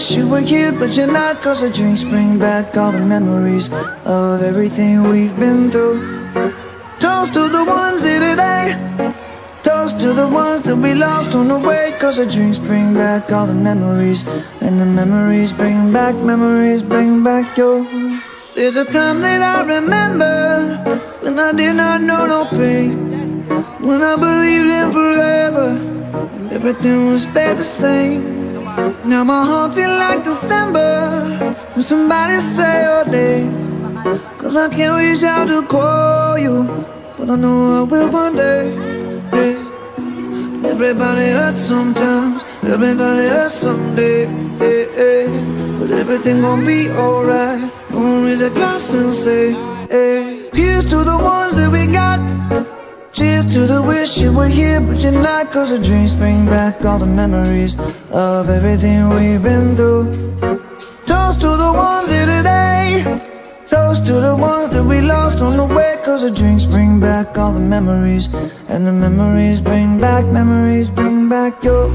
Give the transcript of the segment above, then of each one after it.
wish you were here, but you're not. Cause the drinks bring back all the memories of everything we've been through. Toast to the ones here today, toast to the ones that we lost on the way. Cause the drinks bring back all the memories, and the memories bring back your. There's a time that I remember when I did not know no pain, when I believed in forever and everything would stay the same. Now my heart feel like December when somebody say your name. Cause I can't reach out to call you, but I know I will one day, yeah. Everybody hurts sometimes, everybody hurts someday, yeah, yeah. But everything gon' be alright. Gonna raise a glass and say, hey. Here's to the ones that we got, cheers to the wish you were here, but you're not. Cause the drinks bring back all the memories of everything we've been through. Toast to the ones here today, toast to the ones that we lost on the way. Cause the drinks bring back all the memories, and the memories bring back your.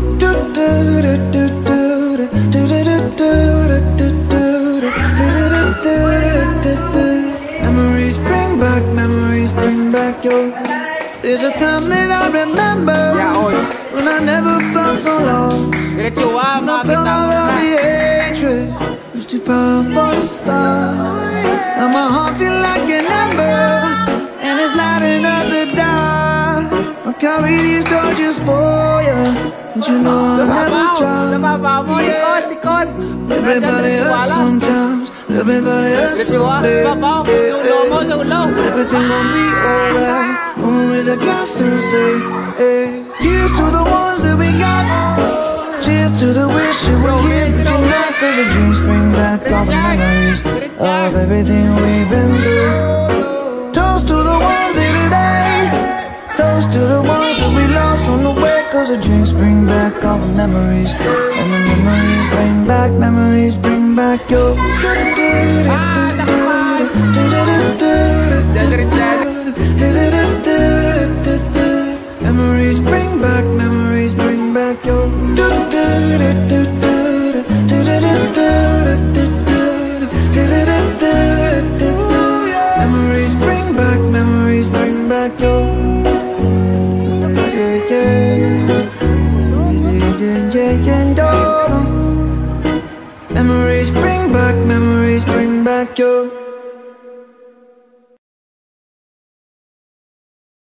Memories bring back your. There's a time that I remember when I never felt so long. I felt all of the hatred, it was too powerful to stop. Now my heart feel like an ember, and it's lighting up the dark. I'll carry these torches for you, and you know I'll never drop, yeah. Everybody hurts sometimes, everybody hurts someday, yeah, yeah. Everything gon' be alright. Gonna raise a glass and say, hey. Here's to the ones that we got, cheers to the wish you were here, but you're not. Cause the drinks bring back all the memories of everything we've been through. Toast to the ones here today, toast to the ones that we lost on the way. Cause the drinks bring back all the memories, and the memories bring back your. Memories bring back your. Memories bring back your. Memories bring back your.